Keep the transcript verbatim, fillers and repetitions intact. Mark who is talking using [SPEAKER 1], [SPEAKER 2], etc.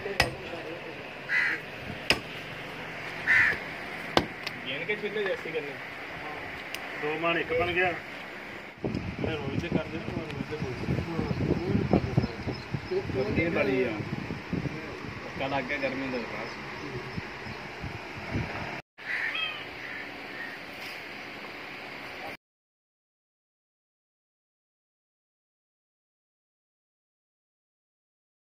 [SPEAKER 1] गेंद के छिले जैसी करनी
[SPEAKER 2] दो मान एक बन गया मैं रोज से कर देना मैं रोज से बोल
[SPEAKER 1] गर्मी बड़ी है कल आगे गर्मी दो